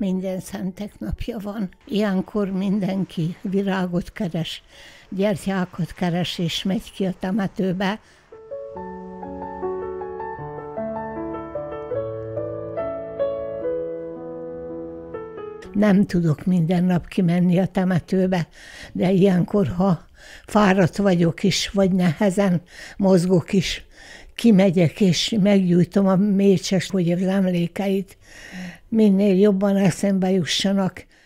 Minden szentek napja van. Ilyenkor mindenki virágot keres, gyertyákat keres, és megy ki a temetőbe. Nem tudok minden nap kimenni a temetőbe, de ilyenkor, ha fáradt vagyok is, vagy nehezen mozgok is, kimegyek és meggyújtom a mécses, hogy az emlékeit minél jobban eszembe jussanak.